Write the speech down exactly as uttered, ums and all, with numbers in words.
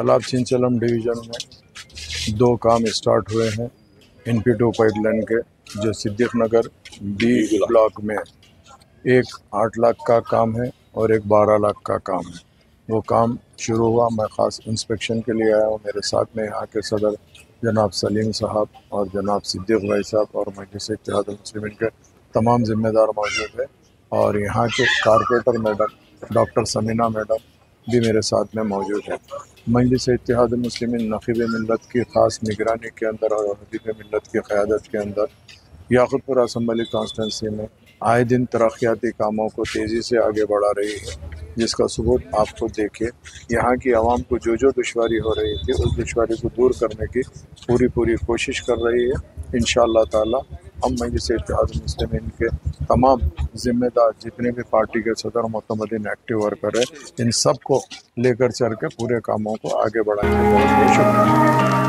तालाब छिंचलम डिवीज़न में दो काम स्टार्ट हुए हैं एन पी टू पाइपलाइन के, जो सिद्दीक नगर बी ब्लॉक में एक आठ लाख का काम है और एक बारह लाख का काम है। वो काम शुरू हुआ, मैं ख़ास इंस्पेक्शन के लिए आया हूँ। मेरे साथ में यहाँ के सदर जनाब सलीम साहब और जनाब सिद्दीक भाई साहब और मजलिस इत्तेहाद मुस्लिमीन के तमाम ज़िम्मेदार मौजूद है, और यहाँ के corporator madam doctor Samina madam भी मेरे साथ में मौजूद है। मजलिस इत्तेहाद मुस्लिमीन नक़ीब मिल्लत की ख़ास निगरानी के अंदर और हदीफ़ मिल्लत की क़यादत के अंदर याक़ूतपुर असम्बली कॉन्स्टिट्यूंसी में आए दिन तरक्याती कामों को तेज़ी से आगे बढ़ा रही है, जिसका सबूत आपको देखे। यहाँ की आवाम को जो जो दुश्वारी हो रही थी, उस दुश्वारी को दूर करने की पूरी पूरी कोशिश कर रही है। इंशाअल्लाह ताला हम मजलिस इत्तेहाद मुस्लिमीन के तमाम ज़िम्मेदार जितने भी पार्टी के सदर मुतमदीन एक्टिव वर्कर है, इन सब को लेकर चल के पूरे कामों को आगे बढ़ाएंगे। बहुत बहुत शुक्रिया।